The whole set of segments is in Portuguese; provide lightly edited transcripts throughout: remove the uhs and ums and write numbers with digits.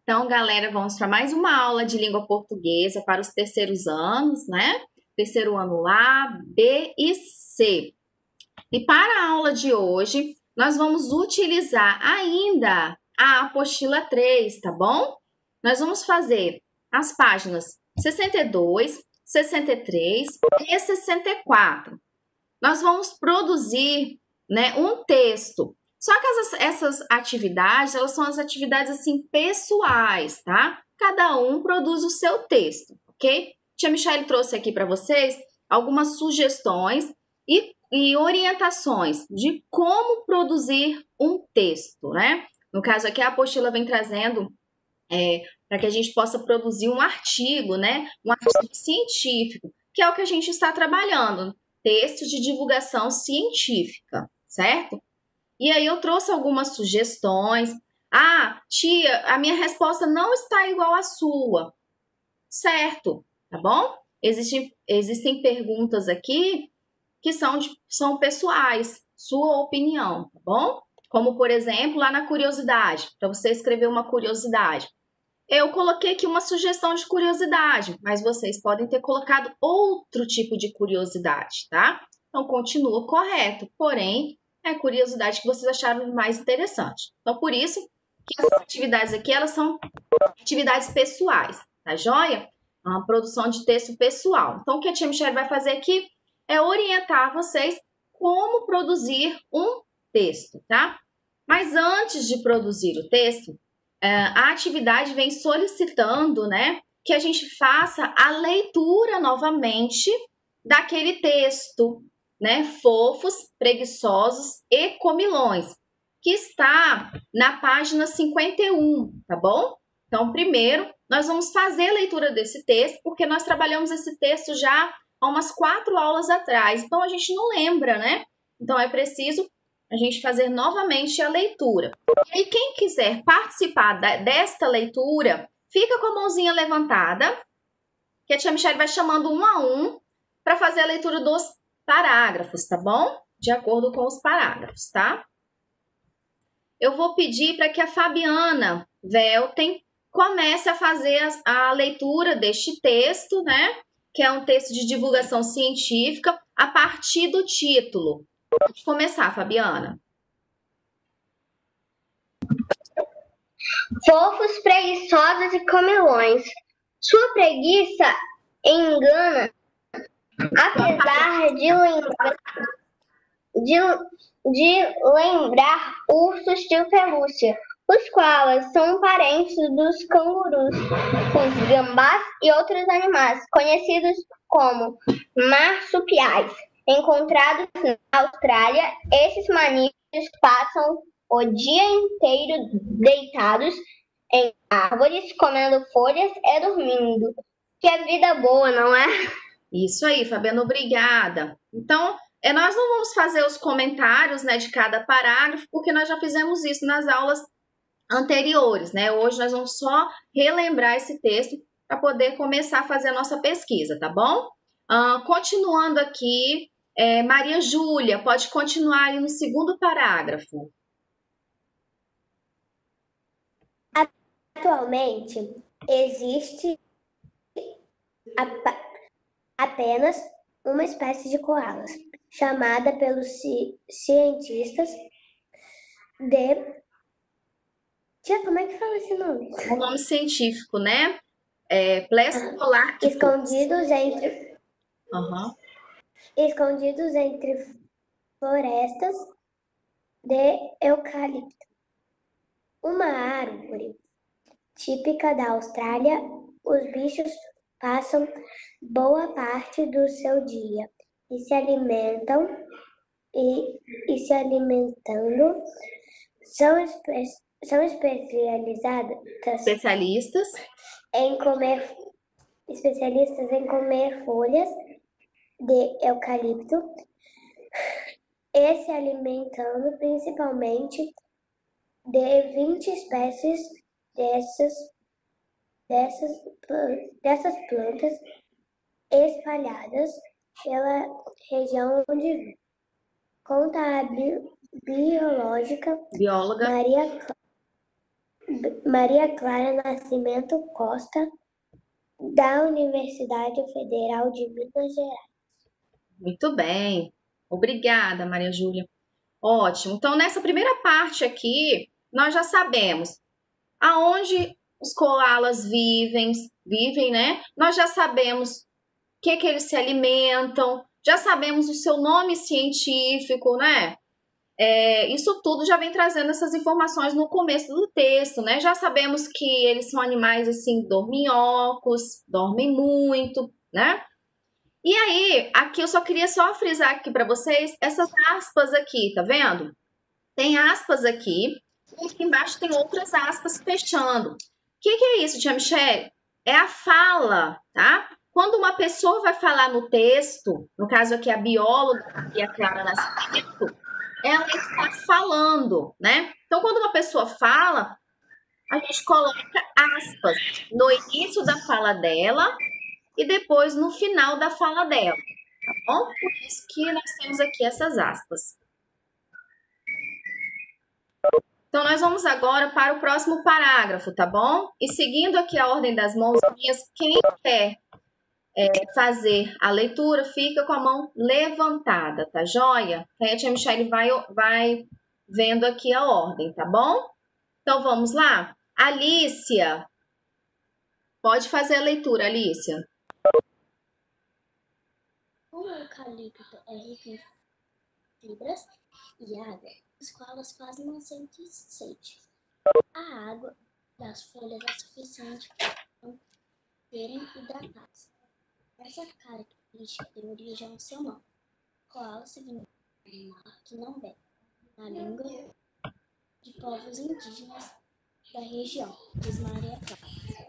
Então, galera, vamos para mais uma aula de língua portuguesa para os terceiros anos, né? Terceiro ano A, B e C. E para a aula de hoje, nós vamos utilizar ainda a apostila 3, tá bom? Nós vamos fazer as páginas 62, 63 e 64. Nós vamos produzir, né, um texto. Só que essas atividades, elas são as atividades assim pessoais, tá? Cada um produz o seu texto, ok? Tia Michele trouxe aqui para vocês algumas sugestões e orientações de como produzir um texto, né? No caso aqui, a apostila vem trazendo para que a gente possa produzir um artigo, né? Um artigo científico, que é o que a gente está trabalhando. Texto de divulgação científica, certo? E aí eu trouxe algumas sugestões. Ah, tia, a minha resposta não está igual à sua. Certo, tá bom? Existem perguntas aqui que são pessoais, sua opinião, tá bom? Como, por exemplo, lá na curiosidade, para você escrever uma curiosidade. Eu coloquei aqui uma sugestão de curiosidade, mas vocês podem ter colocado outro tipo de curiosidade, tá? Então, continua correto, porém, é a curiosidade que vocês acharam mais interessante. Então, por isso que essas atividades aqui, elas são atividades pessoais, tá joia? Uma produção de texto pessoal. Então, o que a tia Michele vai fazer aqui é orientar vocês como produzir um texto, tá? Mas antes de produzir o texto, a atividade vem solicitando, né, que a gente faça a leitura novamente daquele texto, né, Fofos, Preguiçosos e Comilões, que está na página 51, tá bom? Então, primeiro, nós vamos fazer a leitura desse texto, porque nós trabalhamos esse texto já há umas 4 aulas atrás, então a gente não lembra, né? Então, é preciso a gente fazer novamente a leitura. E quem quiser participar desta leitura, fica com a mãozinha levantada, que a tia Michele vai chamando um a um para fazer a leitura dos parágrafos, tá bom? De acordo com os parágrafos, tá? Eu vou pedir para que a Fabiana Velten comece a fazer a leitura deste texto, né? Que é um texto de divulgação científica, a partir do título. Pode começar, Fabiana. Fofos, preguiçosos e comilões. Sua preguiça engana, apesar de lembrar ursos de pelúcia, os quais são parentes dos cangurus, os gambás e outros animais, conhecidos como marsupiais. Encontrados na Austrália, esses mamíferos passam o dia inteiro deitados em árvores, comendo folhas e dormindo. Que vida boa, não é? Isso aí, Fabiana, obrigada. Então, nós não vamos fazer os comentários, né, de cada parágrafo, porque nós já fizemos isso nas aulas anteriores, né? Hoje nós vamos só relembrar esse texto para poder começar a fazer a nossa pesquisa, tá bom? Continuando aqui, Maria Júlia, pode continuar aí no segundo parágrafo. Atualmente, existe apenas uma espécie de koalas, chamada pelos cientistas de... Tia, como é que fala esse nome? O nome científico, né? Plesiolaquicus. Escondidos entre florestas de eucalipto. Uma árvore típica da Austrália, os bichos passam boa parte do seu dia e se alimentando são especialistas em comer folhas de eucalipto e se alimentando principalmente de 20 espécies dessas plantas espalhadas pela região onde vive. Conta a bióloga Maria Clara Nascimento Costa, da Universidade Federal de Minas Gerais. Muito bem. Obrigada, Maria Júlia. Ótimo. Então, nessa primeira parte aqui, nós já sabemos aonde os koalas vivem, né? Nós já sabemos o que eles se alimentam, já sabemos o seu nome científico, né? Isso tudo já vem trazendo essas informações no começo do texto, né? Já sabemos que eles são animais, assim, dorminhocos, dormem muito, né? E aí, aqui eu só queria frisar aqui para vocês essas aspas aqui, tá vendo? Tem aspas aqui e aqui embaixo tem outras aspas fechando. O que é isso, tia Michelle? É a fala, tá? Quando uma pessoa vai falar no texto, no caso aqui a bióloga e a Clara Nascimento, ela está falando, né? Então, quando uma pessoa fala, a gente coloca aspas no início da fala dela e depois no final da fala dela, tá bom? Por isso que nós temos aqui essas aspas. Então, nós vamos agora para o próximo parágrafo, tá bom? E seguindo aqui a ordem das mãozinhas, quem quer fazer a leitura, fica com a mão levantada, tá joia? Aí a tia Michelle vai vendo aqui a ordem, tá bom? Então, vamos lá? Alícia, pode fazer a leitura, Alícia. O eucalipto é rico em fibras e água, os quais fazem não sentir sede. A água das folhas é suficiente para não serem hidratadas. Essa característica deu origem ao seu nome. Koala significa mar que não bebe, na língua de povos indígenas da região, diz Maria Clara.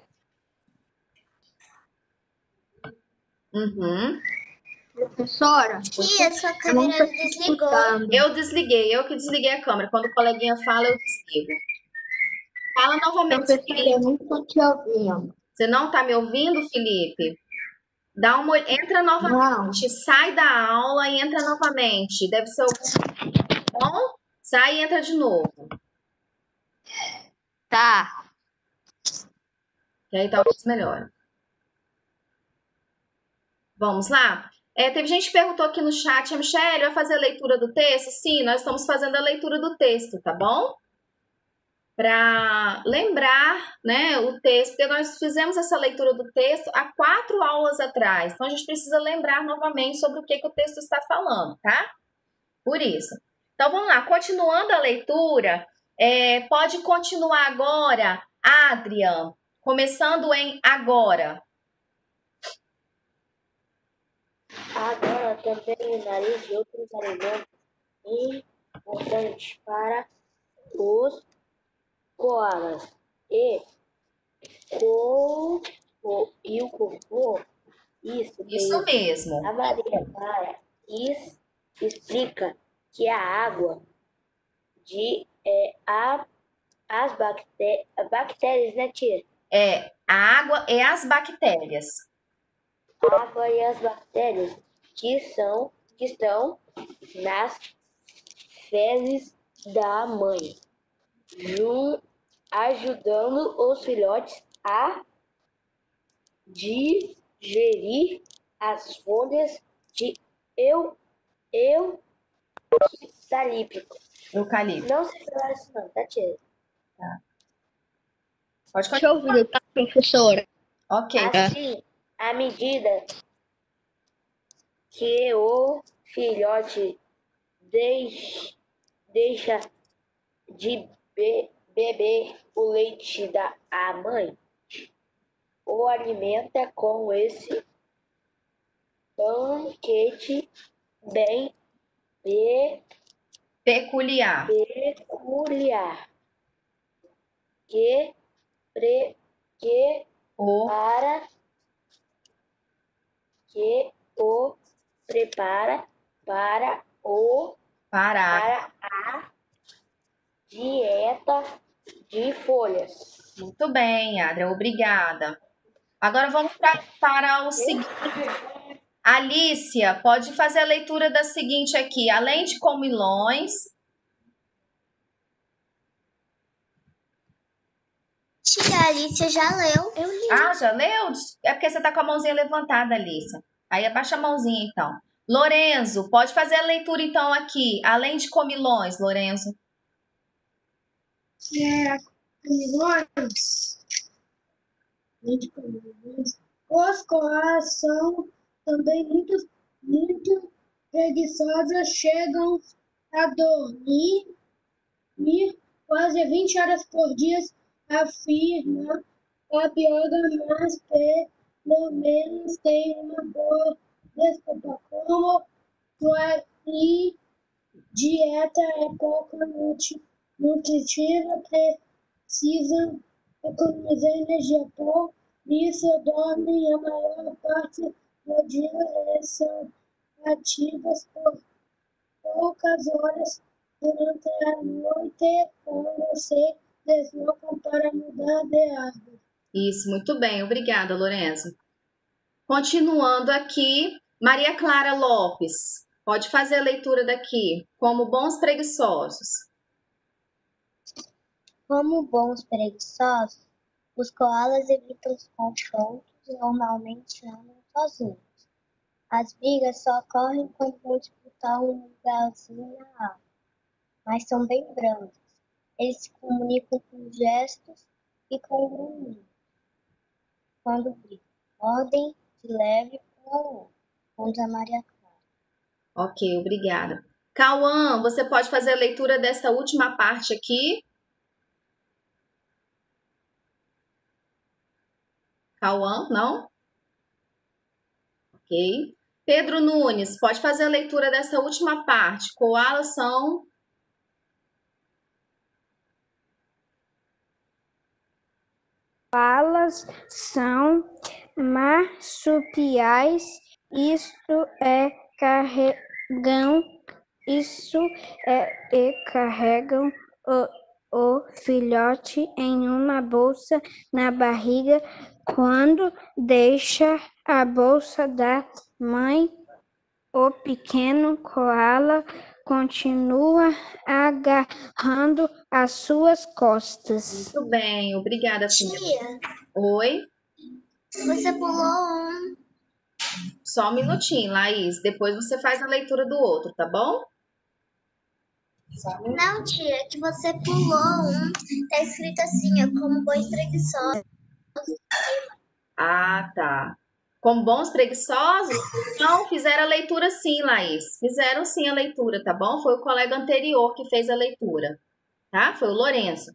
Professora, Tia, sua câmera desligou. Eu que desliguei a câmera. Quando o coleguinha fala, eu desligo. Fala novamente, professora, eu não estou te ouvindo. Você não está me ouvindo, Felipe? Entra novamente, Não. sai da aula e entra novamente. Deve ser algum. Bom? Sai e entra de novo. Tá. E aí talvez melhore. Vamos lá? Teve gente que perguntou aqui no chat, a Michelle, vai fazer a leitura do texto? Sim, nós estamos fazendo a leitura do texto, tá bom? Para lembrar, né, o texto, porque nós fizemos essa leitura do texto há 4 aulas atrás. Então, a gente precisa lembrar novamente sobre o que o texto está falando, tá? Por isso. Então, vamos lá. Continuando a leitura, pode continuar agora, Adrian, começando em agora. Agora também o nariz e outros alimentos importantes para os koalas e o corpo. Isso mesmo. A Maria Clara explica que a água as bactérias, né, tia? A água e as bactérias. A água e as bactérias que estão nas fezes da mãe, ajudando os filhotes a digerir as folhas de eucalipto. Não sei falar isso não, tá, tia? Tá. Pode Deixa eu ouvir, tá, professora? Ok. Assim, à medida que o filhote deixa de beber o leite da mãe, o alimenta com esse banquete bem Peculiar. que o prepara para a dieta de folhas. Muito bem, Adria, obrigada. Agora vamos para o seguinte. Alícia, pode fazer a leitura da seguinte aqui. Além de comilões. a Alicia já leu. Eu li. Ah, já leu? É porque você tá com a mãozinha levantada, Alice. Aí abaixa a mãozinha, então. Lorenzo, pode fazer a leitura, então, aqui. Além de comilões, Lorenzo. Comilões. Os corais são também muito preguiçosos, chegam a dormir quase 20 horas por dia, afirma a bióloga, mas pelo menos tem uma boa desculpa. Como sua dieta é pouco nutritiva, precisa economizar energia, por isso dormem a maior parte do dia e são ativas por poucas horas durante a noite, quando se deslocam para mudar de árvore. Isso, muito bem. Obrigada, Lorenzo. Continuando aqui, Maria Clara Lopes. Pode fazer a leitura daqui. Como bons preguiçosos. Como bons preguiçosos, os koalas evitam os confrontos e normalmente andam sozinhos. As brigas só ocorrem quando vão disputar um lugarzinho na árvore, mas são bem brandos. Eles se comunicam com gestos e com grunhidos. Quando brigam, mordem de leve um ao outro, contra a Maria Clara. Ok, obrigada. Cauã, você pode fazer a leitura dessa última parte aqui? Cauã, não? Ok. Pedro Nunes, pode fazer a leitura dessa última parte. Koalas são... Koalas são marsupiais, carregam o filhote em uma bolsa na barriga. Quando deixa a bolsa da mãe, o pequeno koala continua agarrando as suas costas. Muito bem, obrigada, filha. Tia, Oi? você pulou um. Só um minutinho, Laís. Depois você faz a leitura do outro, tá bom? Não, tia, que você pulou um. Tá escrito assim, ó, como bons preguiçosos. Ah, tá. Como bons preguiçosos? Não, fizeram a leitura sim, Laís. Fizeram sim a leitura, tá bom? Foi o colega anterior que fez a leitura, tá? Foi o Lourenço.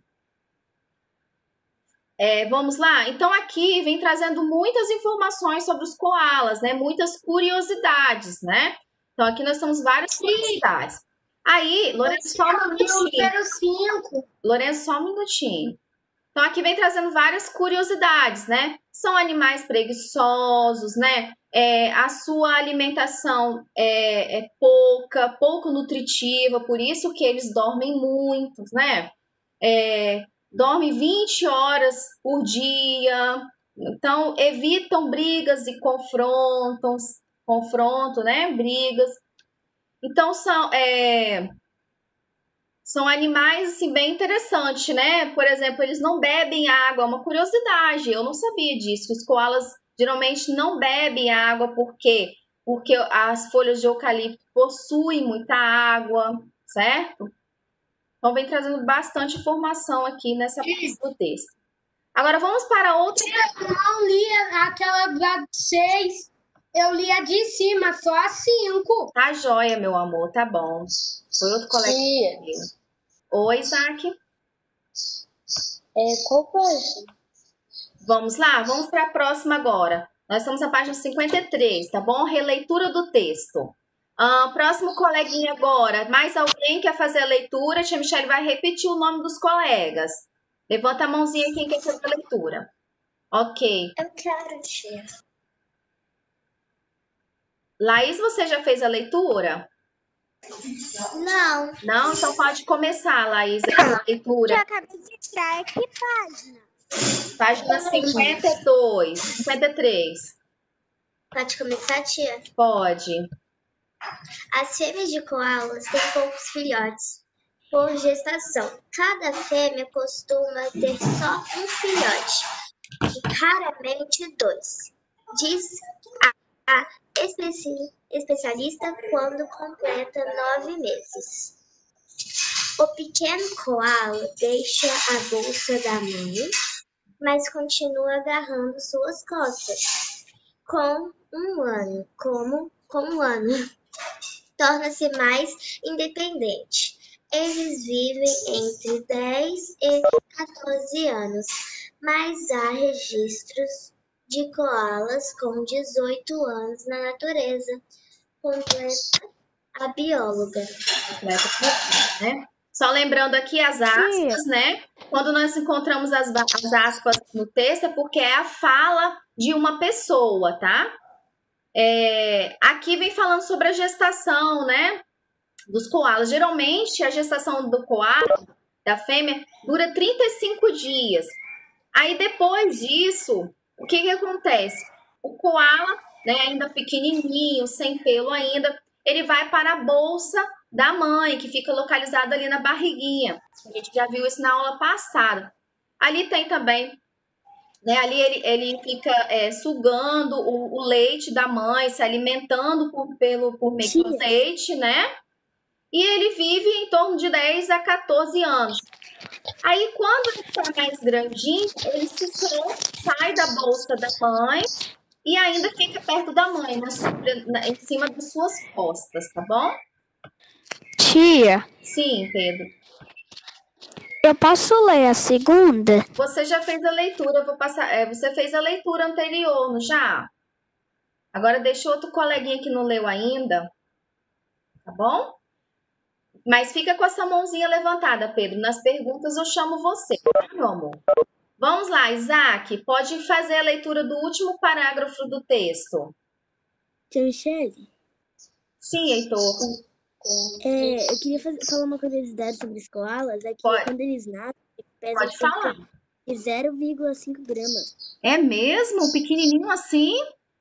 Vamos lá? Então, aqui vem trazendo muitas informações sobre os koalas, né? Muitas curiosidades, né? Então, aqui nós temos várias curiosidades. Aí, Lourenço, só um minutinho. Lourenço, só um minutinho. Então, aqui vem trazendo várias curiosidades, né? São animais preguiçosos, né? A sua alimentação é pouco nutritiva, por isso que eles dormem muito, né? Dormem 20 horas por dia, então evitam brigas e confronto, né? Brigas. Então, são animais, assim, bem interessantes, né? Por exemplo, eles não bebem água. É uma curiosidade, eu não sabia disso. Os koalas geralmente não bebem água. Por quê? Porque as folhas de eucalipto possuem muita água, certo? Então, vem trazendo bastante informação aqui nessa parte do texto. Agora, vamos para outra... Eu não li aquela da 6. Eu li a de cima, só a 5. Tá joia, meu amor, tá bom. Foi outro colega. Oi, Isaac. Qual página? Vamos lá, vamos para a próxima agora. Nós estamos na página 53, tá bom? Releitura do texto. Próximo coleguinha agora. Mais alguém quer fazer a leitura? Tia Michele vai repetir o nome dos colegas. Levanta a mãozinha quem quer fazer a leitura. Ok. Eu quero, tia. Laís, você já fez a leitura? Não. Não? Então pode começar, Laís, a leitura. Eu acabei de tirar. Que página? Página 52, 53. Pode começar, tia? Pode. As fêmeas de koalas têm poucos filhotes. por gestação. Cada fêmea costuma ter só um filhote, raramente dois, diz a especialista quando completa 9 meses. O pequeno coala deixa a bolsa da mãe, mas continua agarrando suas costas. Com um ano, torna-se mais independente. Eles vivem entre 10 e 14 anos, mas há registros de koalas com 18 anos na natureza, completa a bióloga. Né? Só lembrando aqui as aspas, né? Quando nós encontramos as aspas no texto, é porque é a fala de uma pessoa, tá? Aqui vem falando sobre a gestação, né? Dos koalas. Geralmente, a gestação do koala, da fêmea, dura 35 dias. Aí, depois disso, o que acontece? O koala, né, ainda pequenininho, sem pelo ainda, ele vai para a bolsa da mãe, que fica localizada ali na barriguinha. A gente já viu isso na aula passada. Ali tem também, né, ali ele fica sugando o leite da mãe, se alimentando por meio do leite, né? E ele vive em torno de 10 a 14 anos. Aí, quando ele está mais grandinho, ele se solta, sai da bolsa da mãe e ainda fica perto da mãe, em cima das suas costas, tá bom? Tia, Sim, Pedro. eu posso ler a segunda? Você já fez a leitura, eu vou passar. Você fez a leitura anterior, não já? Agora deixa outro coleguinha que não leu ainda, tá bom? Mas fica com essa mãozinha levantada, Pedro. Nas perguntas eu chamo você, tá, meu amor? Vamos lá, Isaac, pode fazer a leitura do último parágrafo do texto. Tia Michele? Sim, Heitor. Eu queria falar uma curiosidade sobre os koalas, é que quando eles nascem, eles pesam Pode falar. de 0,5 gramas. É mesmo? Pequenininho assim?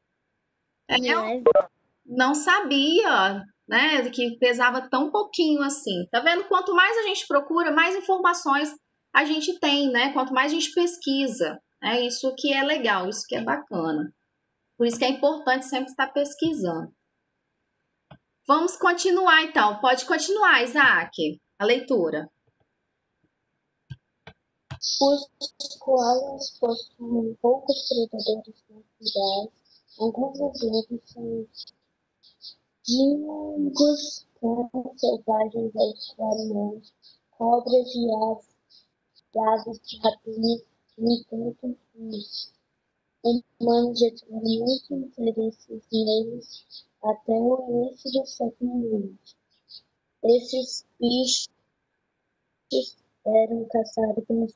É, Não sabia, né, que pesava tão pouquinho assim. Tá vendo? Quanto mais a gente procura, mais informações a gente tem, né? Quanto mais a gente pesquisa. Isso que é legal, isso que é bacana. Por isso que é importante sempre estar pesquisando. Vamos continuar, então. Pode continuar, Isaac, a leitura. Os koalas possuem poucos predadores naturais. Alguns exemplos são dingos, cães selvagens australianos, cobras e aves de rapina. No entanto, os humanos já tiveram muito interesse neles até o início do século XX. Esses bichos eram caçados pelas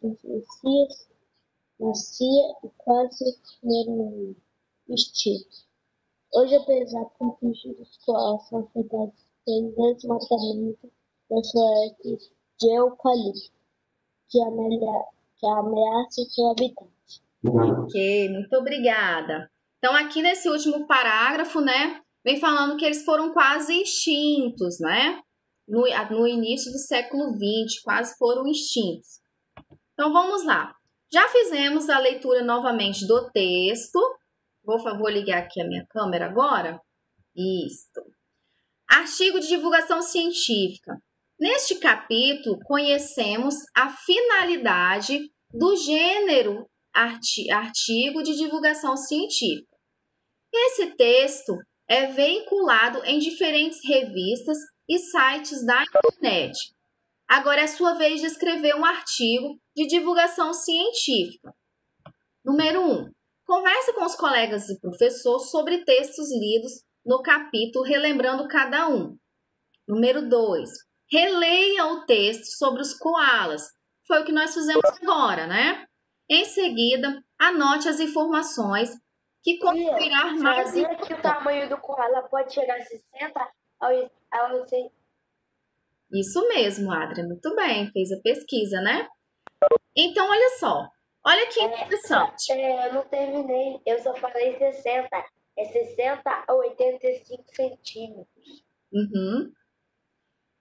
macia e quase foram extintos. Hoje, apesar de contingir os koalas são afetados pelo desmatamento das florestas de eucalipto, que ameaça o seu habitat. Ok, muito obrigada. Então, aqui nesse último parágrafo, né, vem falando que eles foram quase extintos, né? No início do século XX, quase foram extintos. Então, vamos lá. Já fizemos a leitura novamente do texto. Vou ligar aqui a minha câmera agora. Isso. Artigo de divulgação científica. Neste capítulo, conhecemos a finalidade do gênero artigo de divulgação científica. Esse texto é veiculado em diferentes revistas e sites da internet. Agora é a sua vez de escrever um artigo de divulgação científica. Número 1. Converse com os colegas e professor sobre textos lidos no capítulo, relembrando cada um. Número 2. Releia o texto sobre os koalas. Foi o que nós fizemos agora, né? Em seguida, anote as informações que conferirá mais. Sabia que o tamanho do koala pode chegar a 60 ao 100? Isso mesmo, Adria. Muito bem, fez a pesquisa, né? Então, olha só. Olha que interessante. Eu não terminei, eu só falei 60. É 60 a 85 centímetros. Uhum.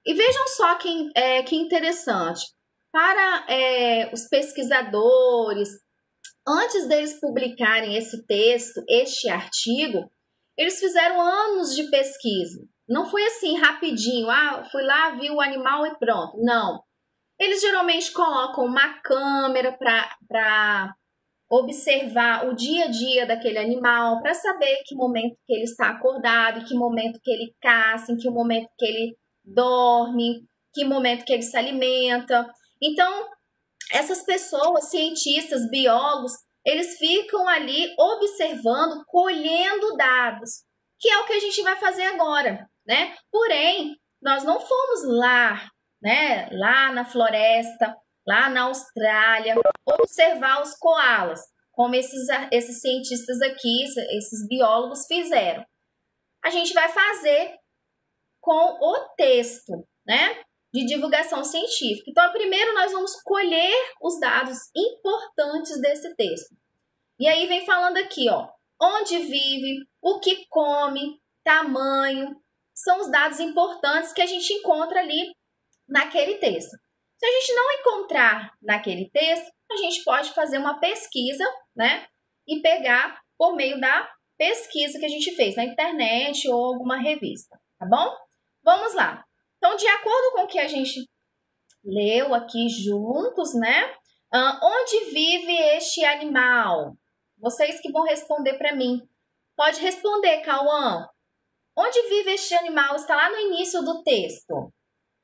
E vejam só que interessante. Para os pesquisadores, antes deles publicarem esse texto, este artigo, eles fizeram anos de pesquisa. Não foi assim rapidinho, fui lá, vi o animal e pronto. Não. Eles geralmente colocam uma câmera para observar o dia a dia daquele animal, para saber que momento que ele está acordado, em que momento que ele caça, em que momento que ele dorme, que momento que ele se alimenta. Então, essas pessoas, cientistas, biólogos, eles ficam ali observando, colhendo dados, que é o que a gente vai fazer agora, né? Porém, nós não fomos lá, né? Lá na floresta, lá na Austrália, observar os coalas, como esses cientistas aqui, esses biólogos fizeram. A gente vai fazer com o texto, né? De divulgação científica. Então, primeiro nós vamos colher os dados importantes desse texto. E aí vem falando aqui, ó, onde vive, o que come, tamanho, são os dados importantes que a gente encontra ali naquele texto. Se a gente não encontrar naquele texto, a gente pode fazer uma pesquisa, né? E pegar por meio da pesquisa que a gente fez na internet ou alguma revista, tá bom? Vamos lá. Então, de acordo com o que a gente leu aqui juntos, né? Onde vive este animal? Vocês que vão responder para mim. Pode responder, Cauã. Onde vive este animal? Está lá no início do texto.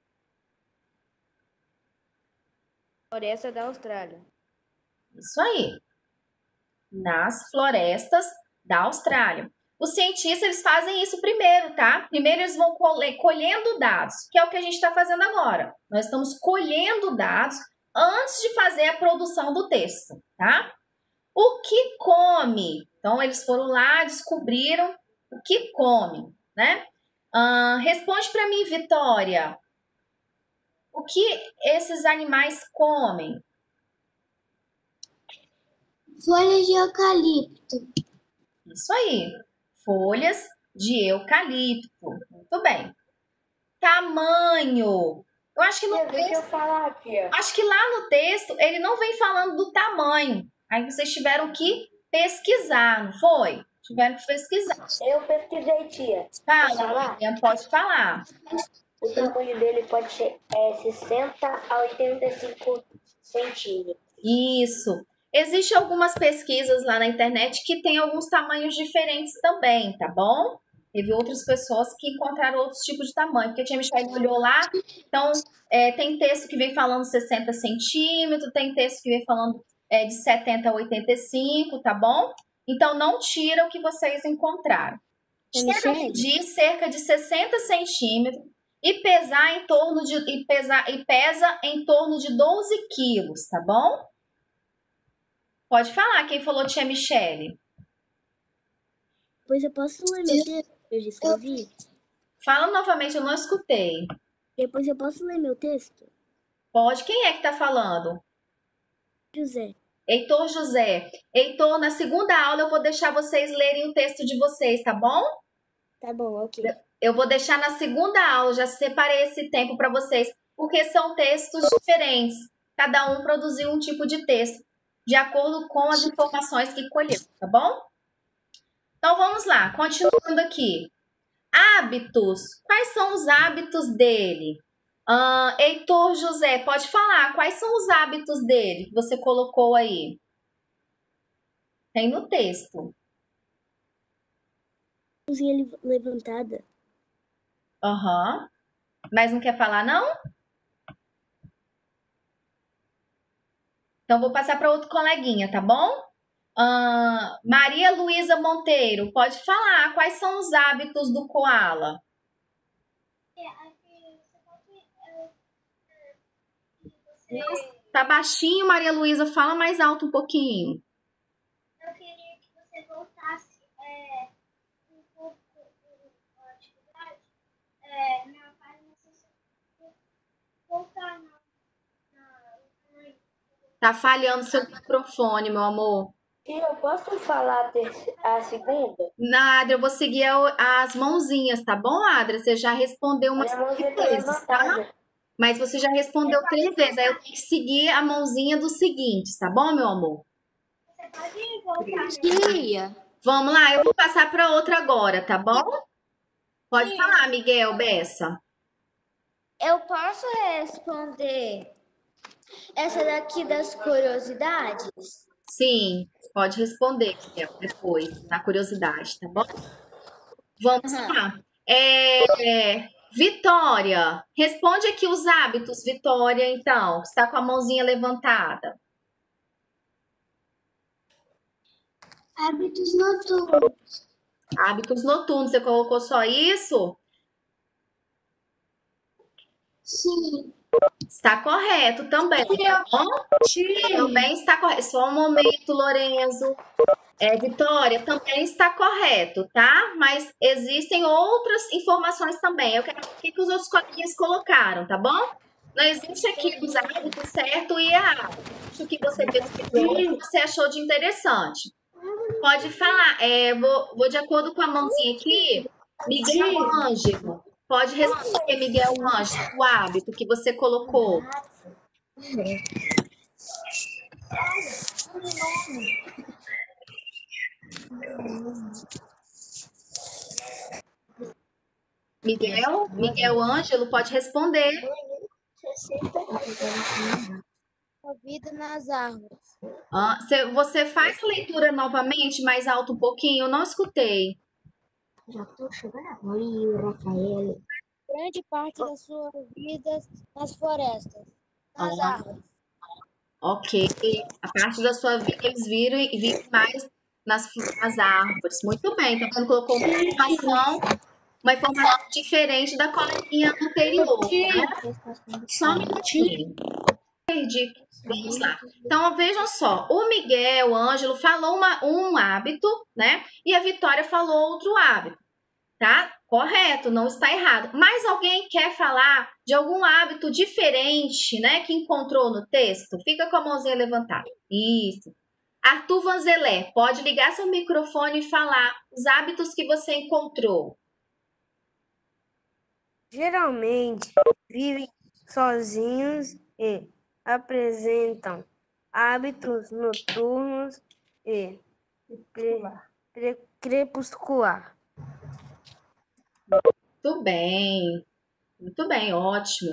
Floresta da Austrália. Isso aí. Nas florestas da Austrália. Os cientistas, eles fazem isso primeiro, tá? Primeiro eles vão colhendo dados, que é o que a gente está fazendo agora. Nós estamos colhendo dados antes de fazer a produção do texto, tá? O que come? Então, eles foram lá, descobriram o que come, né? Responde para mim, Vitória. O que esses animais comem? Folhas de eucalipto. Isso aí. Folhas de eucalipto. Muito bem. Tamanho. Eu acho que no Deixa eu falar aqui. Acho que lá no texto ele não vem falando do tamanho. Aí vocês tiveram que pesquisar, não foi? Tiveram que pesquisar. Eu pesquisei, tia. Fala, pode falar. O tamanho dele pode ser 60 a 85 centímetros. Isso. Existem algumas pesquisas lá na internet que tem alguns tamanhos diferentes também, tá bom? Teve outras pessoas que encontraram outros tipos de tamanho, porque a tia Michelle olhou lá, então tem texto que vem falando 60 centímetros, tem texto que vem falando de 70 a 85, tá bom? Então, não tira o que vocês encontraram. Chega a medir cerca de 60 centímetros e pesa em torno de 12 quilos, tá bom? Pode falar, quem falou tia Michelle. Depois eu posso ler meu texto que eu já escrevi? Fala novamente, eu não escutei. Depois eu posso ler meu texto? Pode. Quem é que tá falando? José. Heitor José. Heitor, na segunda aula eu vou deixar vocês lerem o texto de vocês, tá bom? Tá bom, ok. Eu vou deixar na segunda aula, já separei esse tempo para vocês, porque são textos diferentes. Cada um produziu um tipo de texto, de acordo com as informações que colheu, tá bom? Então, vamos lá, continuando aqui. Hábitos. Quais são os hábitos dele? Heitor José, pode falar. Quais são os hábitos dele que você colocou aí? Tem no texto. Cozinha levantada. Aham. Mas não quer falar, não? Então, vou passar para outro coleguinha, tá bom? Maria Luísa Monteiro, pode falar. Quais são os hábitos do koala? Nossa, tá baixinho, Maria Luísa. Fala mais alto um pouquinho. Eu queria que você voltasse um pouco da atividade na página 60. Voltar na... Tá falhando seu microfone, meu amor. Tia, eu posso falar a segunda? Adria, eu vou seguir as mãozinhas, tá bom, Adria? Você já respondeu umas Minha mãozinha 3 tá vezes, tá? levantada. Mas você já respondeu 3 vezes. Aí eu tenho que seguir a mãozinha dos seguintes, tá bom, meu amor? Tia, Vamos lá, eu vou passar para outra agora, tá bom? Pode falar, Miguel, Bessa. Eu posso responder essa daqui das curiosidades? Sim, pode responder, Miguel, depois, na curiosidade, tá bom? Vamos lá. Vitória, responde aqui os hábitos, Vitória, então, que está com a mãozinha levantada. Hábitos noturnos. Hábitos noturnos, você colocou só isso? Sim. Está correto também, tá bom? Também está correto. Só um momento, Lorenzo. Vitória, também está correto, tá? Mas existem outras informações também. Eu quero ver o que os outros coleguinhas colocaram, tá bom? Não existe aqui os hábitos certo e errado. Existe o que você pesquisou e o que você achou de interessante. Pode falar. Vou de acordo com a mãozinha aqui. Miguel Ângelo. Pode responder, Miguel Ângelo, o hábito que você colocou. Miguel Ângelo, pode responder. A vida nas árvores. Você faz a leitura novamente, mais alto um pouquinho? Eu não escutei. Já tô chegando. Oi, Rafael. Grande parte das suas vidas nas florestas, nas Ah, árvores. ok. A parte da sua vida eles vivem mais nas árvores. Muito bem. Então, quando colocou uma informação diferente da coleguinha anterior, né? Só um minutinho. Perdi. Vamos lá. Então, vejam só. O Miguel, o Ângelo, falou um hábito, né? E a Vitória falou outro hábito. Tá? Correto, não está errado. Mas alguém quer falar de algum hábito diferente, né? Que encontrou no texto? Fica com a mãozinha levantada. Isso. Arthur Vanzelé, pode ligar seu microfone e falar os hábitos que você encontrou. Geralmente vivem sozinhos e apresentam hábitos noturnos e crepuscular. Muito bem, ótimo.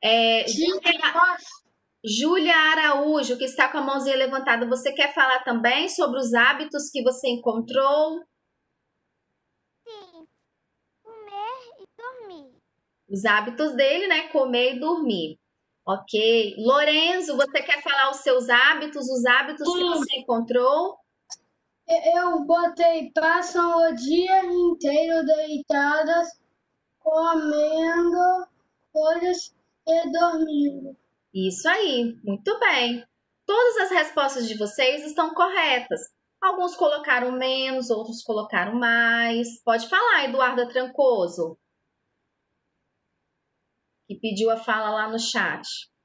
Júlia Araújo, que está com a mãozinha levantada, você quer falar também sobre os hábitos que você encontrou? Sim. Comer e dormir. Os hábitos dele, né? Comer e dormir. Ok. Lorenzo, você quer falar os seus hábitos, os hábitos que você encontrou? Eu botei, passam o dia inteiro deitadas, comendo folhas e dormindo. Isso aí, muito bem. Todas as respostas de vocês estão corretas. Alguns colocaram menos, outros colocaram mais. Pode falar, Eduarda Trancoso, que pediu a fala lá no chat.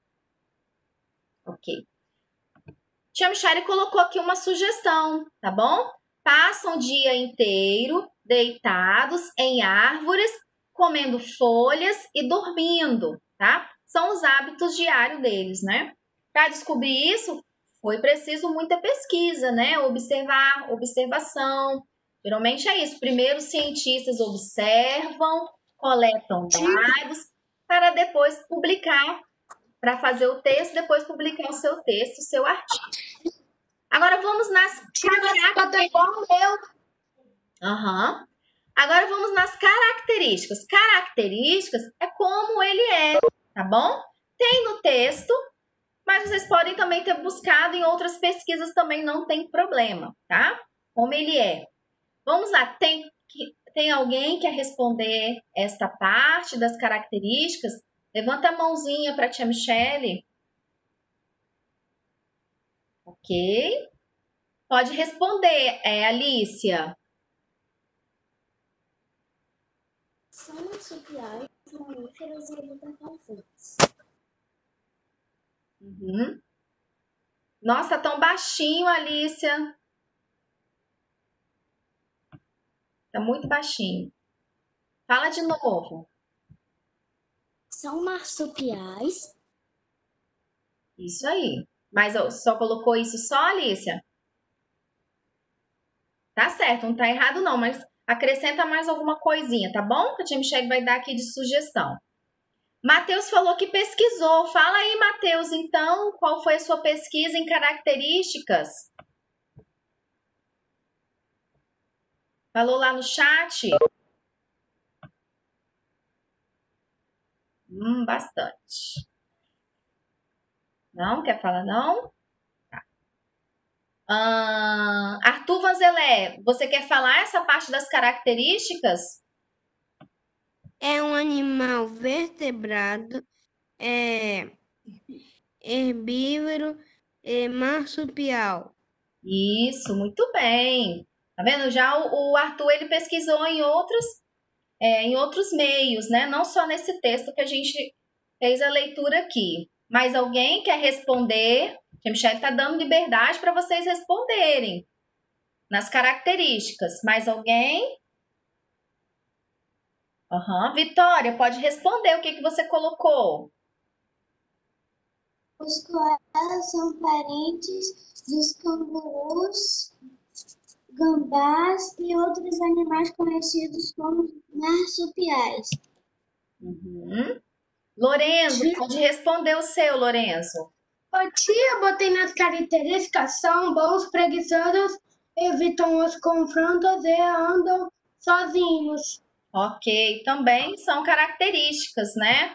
Ok. Tia Michele colocou aqui uma sugestão, tá bom? Passam o dia inteiro deitados em árvores, comendo folhas e dormindo, tá? São os hábitos diários deles, né? Para descobrir isso, foi preciso muita pesquisa, né? Observação. Geralmente é isso. Primeiro, os cientistas observam, coletam dados, para depois publicar, para fazer o texto, depois publicar o seu texto, o seu artigo. Agora vamos nas Agora vamos nas características. Características é como ele é, tá bom? Tem no texto, mas vocês podem também ter buscado em outras pesquisas também, não tem problema, tá? Como ele é. Vamos lá, tem alguém que quer responder esta parte das características? Levanta a mãozinha para a tia Michele. Ok. Pode responder, Alicia. São marsupiais, mamíferos e vertebrados. Nossa, tão baixinho, Alicia. Tá muito baixinho. Fala de novo. São marsupiais. Isso aí. Mas só colocou isso só, Alicia? Tá certo, não tá errado não, mas acrescenta mais alguma coisinha, tá bom? Que a tia Michelle vai dar aqui de sugestão. Matheus falou que pesquisou. Fala aí, Matheus, então, qual foi a sua pesquisa em características? Falou lá no chat? Bastante. Não? Quer falar não? Arthur Vanzelé, você quer falar essa parte das características? É um animal vertebrado, herbívoro e marsupial. Isso, muito bem. Tá vendo? Já o Arthur, ele pesquisou em outros meios, né? Não só nesse texto que a gente fez a leitura aqui. Mas alguém quer responder? A Michelle está dando liberdade para vocês responderem nas características. Mais alguém? Vitória, pode responder o que você colocou. Os koalas são parentes dos cangurus, gambás e outros animais conhecidos como marsupiais. Lorenzo, pode responder o seu, Lorenzo. Ô tia, eu botei nas características, são bons, preguiçosos, evitam os confrontos e andam sozinhos. Ok, também são características, né?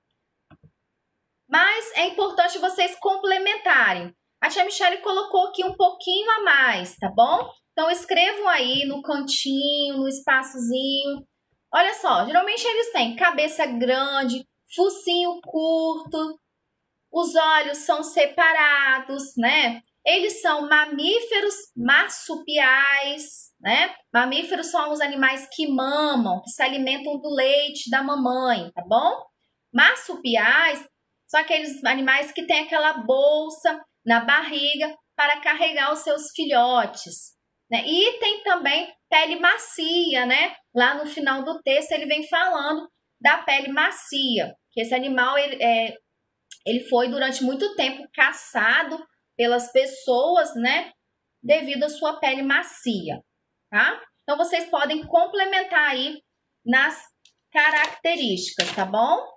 Mas é importante vocês complementarem. A tia Michelle colocou aqui um pouquinho a mais, tá bom? Então, escrevam aí no cantinho, no espaçozinho. Olha só, geralmente eles têm cabeça grande, focinho curto, os olhos são separados, né? Eles são mamíferos marsupiais, né? Mamíferos são os animais que mamam, que se alimentam do leite da mamãe, tá bom? Marsupiais são aqueles animais que têm aquela bolsa na barriga para carregar os seus filhotes, né? E tem também pele macia, né? Lá no final do texto ele vem falando da pele macia, que esse animal ele foi durante muito tempo caçado pelas pessoas, né? Devido à sua pele macia, tá? Então, vocês podem complementar aí nas características, tá bom?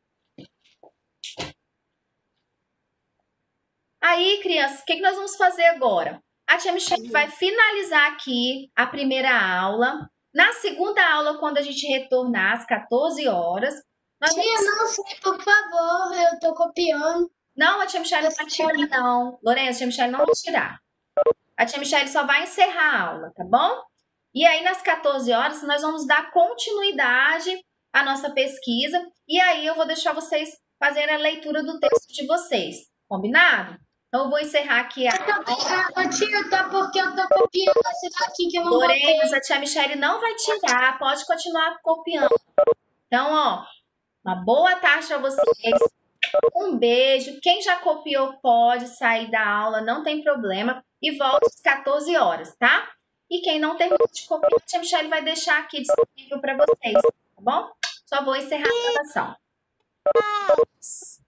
Aí, crianças, o que nós vamos fazer agora? A tia Michelle vai finalizar aqui a primeira aula. Na segunda aula, quando a gente retornar às 14 horas... Tia, não sei, por favor, eu tô copiando. Não, a tia Michelle não vai tirar, não. Lourenço, a tia Michelle não vai tirar. A tia Michelle só vai encerrar a aula, tá bom? E aí, nas 14 horas, nós vamos dar continuidade à nossa pesquisa. E aí, eu vou deixar vocês fazerem a leitura do texto de vocês. Combinado? Então, eu vou encerrar aqui a aula. Tia, tá porque eu tô copiando esse daqui que eu não Lourenço, a tia Michelle não vai tirar. Pode continuar copiando. Então, ó, uma boa tarde para vocês. Um beijo. Quem já copiou pode sair da aula, não tem problema. E volta às 14 horas, tá? E quem não terminou de copiar, a tia Michelle vai deixar aqui disponível para vocês, tá bom? Só vou encerrar a gravação.